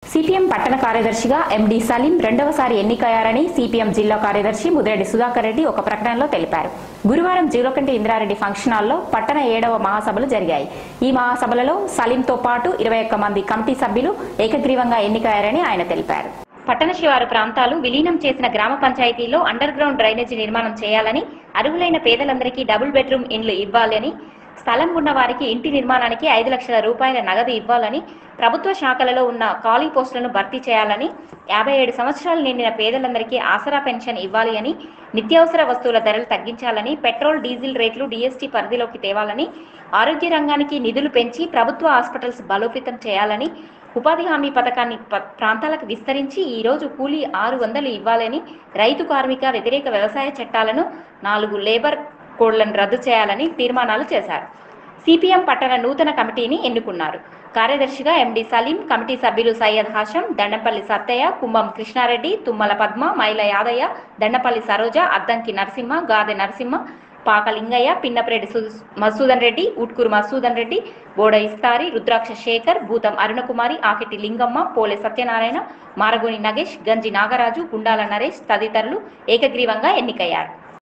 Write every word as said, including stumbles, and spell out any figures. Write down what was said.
CPM పట్టణ కార్యదర్శిగా ఎండి సలీం రెండవసారి ఎన్నికయ్యారని సిపిఎం జిల్లా కార్యదర్శి ముదిరెడ్డి సుధాకర్ రెడ్డి ఒక ప్రకటనలో తెలిపారు. గురువారం జీవకంటి ఇంద్రారెడ్డి ఫంక్షన్ హాల్లో పట్టణ ఏడవ మహాసభలు జరిగాయి. ఈ మహాసభలలో సలీంతో పాటు ఇరవై ఒక్క మంది కమిటీ సభ్యులు ఏకగ్రీవంగా ఎన్నికయ్యారని ఆయన తెలిపారు. పట్టణ శివారు ప్రాంతాలు విలీనం చేసిన గ్రామ పంచాయతీలో అండర్ గ్రౌండ్ డ్రైనేజీ నిర్మాణం చేయాలని, అర్హులైన పేదలందరికీ డబుల్ బెడ్రూమ్ ఇండ్లు ఇవ్వాలని, స్థలం ఉన్న వారికి ఇంటి నిర్మాణానికి ఐదు లక్షల రూపాయల నగదు ఇవ్వాలని, ప్రభుత్వ శాఖలలో ఉన్న ఖాళీ పోస్టులను భర్తీ చేయాలని, యాభై ఏడు సంవత్సరాలు నిండిన పేదలందరికీ ఆసరా పెన్షన్ ఇవ్వాలి అని, నిత్యావసర వస్తువుల ధరలు తగ్గించాలని, పెట్రోల్ డీజిల్ రేట్లు డీఎస్టీ పరిధిలోకి తేవాలని, ఆరోగ్య రంగానికి నిధులు పెంచి ప్రభుత్వ హాస్పిటల్స్ బలోపేతం చేయాలని, ఉపాధి హామీ పథకాన్ని ప్రాంతాలకు విస్తరించి ఈ రోజు కూలీ ఆరు వందలు ఇవ్వాలని, రైతు కార్మిక వ్యతిరేక వ్యవసాయ చట్టాలను, నాలుగు లేబర్ కోడ్లను రద్దు చేయాలని తీర్మానాలు చేశారు. సిపిఎం పట్టణ నూతన కమిటీని ఎన్నుకున్నారు. కార్యదర్శిగా ఎండి సలీం, కమిటీ సభ్యులు సయ్యద్ హాషం, దండపల్లి సత్తయ్య, కుంభం కృష్ణారెడ్డి, తుమ్మల పద్మ, మైల యాదయ్య, దండపల్లి సరోజ, అద్దంకి నరసింహ, గాదె నరసింహ, పాక లింగయ్య, పిన్నపరెడ్డి మసూదన్ రెడ్డి, ఉట్కూరు మసూదన్ రెడ్డి, బోడ ఇస్తారి, రుద్రాక్ష శేఖర్, భూతం అరుణకుమారి, ఆకిటి లింగమ్మ, పోలే సత్యనారాయణ, మారగోని నగేష్, గంజి నాగరాజు, గుండాల నరేష్ తదితరులు ఏకగ్రీవంగా ఎన్నికయ్యారు.